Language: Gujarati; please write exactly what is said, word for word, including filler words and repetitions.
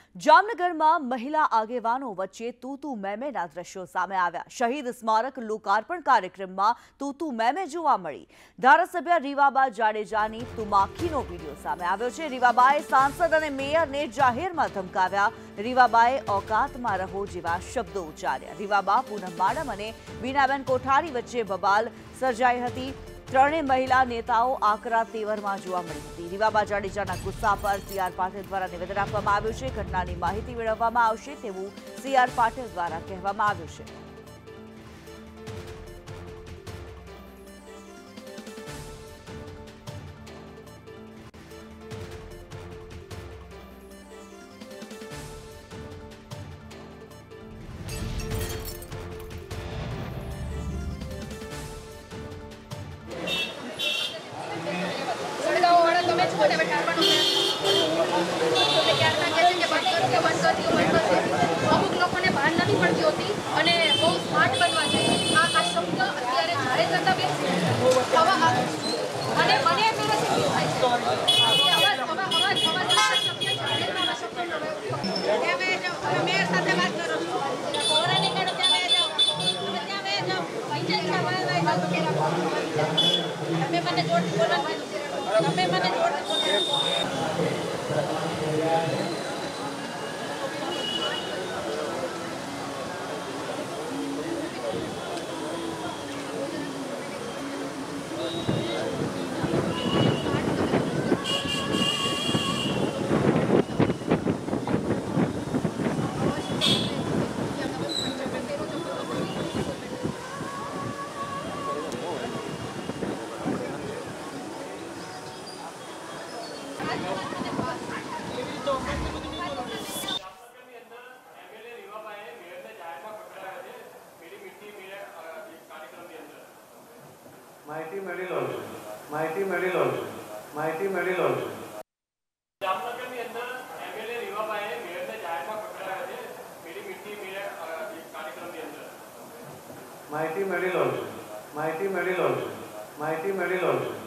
જામનગરમાં મહિલા આગેવાનો વચ્ચે તૂતુ મેમેના દ્રશ્યો સામે આવ્યા। શહીદ સ્મારક લોકાર્પણ કાર્યક્રમમાં તૂતુ મેમે જોવા મળી। ધારાસભ્ય રીવાબા જાડેજાની તુમાખીનો વિડીયો સામે આવ્યો છે। રીવાબાએ સાંસદ અને મેયરને જાહેરમાં ધમકાવ્યા। રીવાબાએ औकातમાં રહો જેવા શબ્દો ઉચ્ચાર્યા। રીવાબા, પૂનમ માડમ અને બીનાબેન કોઠારી વચ્ચે બબાલ સર્જાઈ હતી। ત્રણેય મહિલા નેતાઓ આકરા તેવરમાં જોવા મળી હતી। રીવાબા જાડેજાના ગુસ્સા પર સી આર પાટીલ દ્વારા નિવેદન આપવામાં આવ્યું છે। ઘટનાની માહિતી મેળવવામાં આવશે તેવું સી આર પાટીલ દ્વારા કહેવામાં આવ્યું છે। અમુક લોકોને ભાન નથી પડતી હોતી અને બહુ સ્માર્ટ બનવા જાય આ આ શબ્દ અત્યારે જાહેર કરતા બેસી અને મને એમ થાય છે અવાજ અવાજ અવાજ અવાજ શબ્દ જાહેરમાં શબ્દ મેયર સાથે વાત કરો છો કોરા નીકળો ત્યાં જાઓ તમે ત્યાં બે જાઓ પંચાયત છે વાય વાય જાઓ તમે મને જોરથી બોલવાનું તમે મને જોરથી બોલવાનું माहिती मेळी लो माहिती मेळी लो माहिती मेळी लो જામનગરની અંદર એમએલએ રીવાબાએ મેયરને જાહેરમાં પકડાયા છે મેરી મીઠી મેયર કાર્યક્રમની અંદર માહિતી મેળી લો માહિતી મેળી લો માહિતી મેળી લો